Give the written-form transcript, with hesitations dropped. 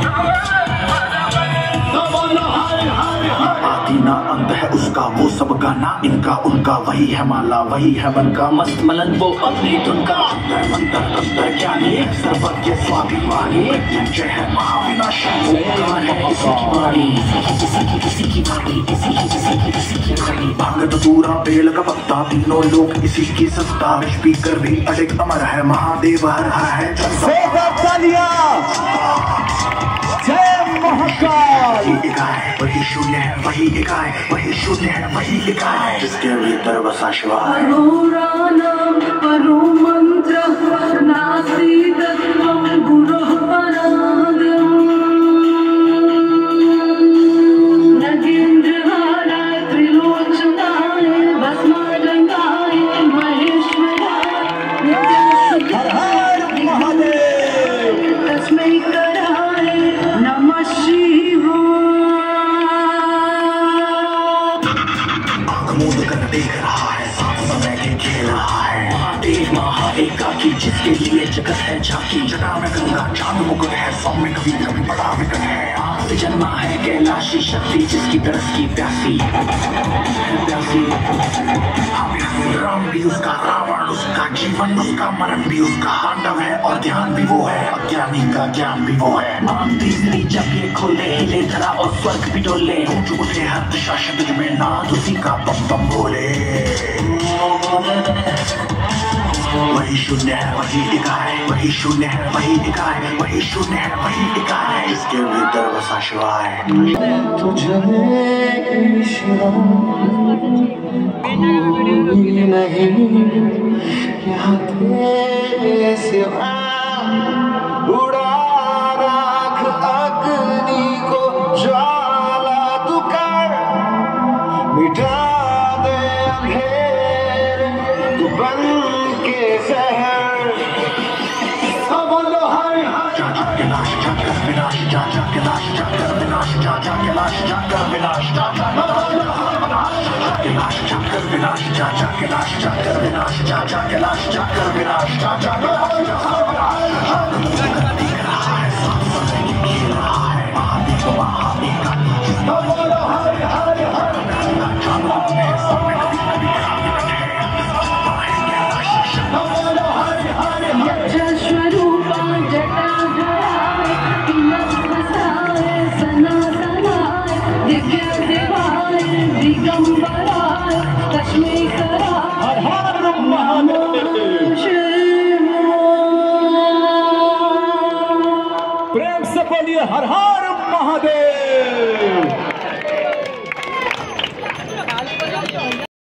ना अंत है उसका वो सब गाना इनका उनका वही है माला वही है मन का मस्त मलन वो अपनी धुन का मंत्र अंतर ज्ञानी सर्वज्ञ स्वाभिमानी जय है महाविनाशी ओंकार है किसी की वाणी भांग धतूरा बेल का पत्ता तीनों लोग इसी की सत्ता स्पीकर भी अडिग अमर है महादेव हर हर है वही इकाई वही शून्य है वही इकाई वही शून्य है वही इकाई जिसके भीतर बसा शिवाय परो मंत्र नास्ति तत्त्वं गुरुः परागम् नगेन्द्रहाराय त्रिलोचनाय भस्माडंगाय महेश्वराय हर हर महादेव तस्मै कराय नमः देख रहा है साथ समय के खेल रहा है महादेव महाएकाकी जिसके लिए जगत है झांकी जटा में गंगा चांद मुकुट है सौम्य कभी कभी बड़ा विकट है आज जन्मा है कैलाशी शक्ति जिसकी तरस की प्यासी राम भी उसका रावण उसका जीवन उसका मरण भी उसका तांडव है और ध्यान भी वो है अज्ञानी का ज्ञान भी वो है मान तीसरी जब ये खोले हिले धरा और स्वर्ग भी डोले गूंज उठे हर दिशा शब्द में नाद उसी का बम बम बोले वही शून्य है वही इकाई वही शून्य है वही इकाई वही शून्य है वही इकाई इसके भीतर बसा शिवाय तुझे नहीं यहाँ तेरे सिवा उड़ा राख अग्नि को ज्वाला तू कर मिटा दे अंधेरे तू बन के शहर बोलो हर जाकर विनाश जाकर विनाश जाकर विनाश जाकर विनाश जाकर विनाश जाकर विनाश विनाश जाकर विनाश जाकर विनाश जाकर विनाश जाकर विनाश जाकर विनाश जाकर देख रहा है साथ समय के खेल रहा है महादेव महाएकाकी जिसका बोलो हर हर हर जानों में समय कभी कभी विकट है बोलो हर हर जल स्वरूपा जटाधराय तिलकवसाय सनातनाय दिव्य देवाय दिगंबराय तस्मै कराय हर हर महादेव प्रेम से बोलिए हर हर महादेव।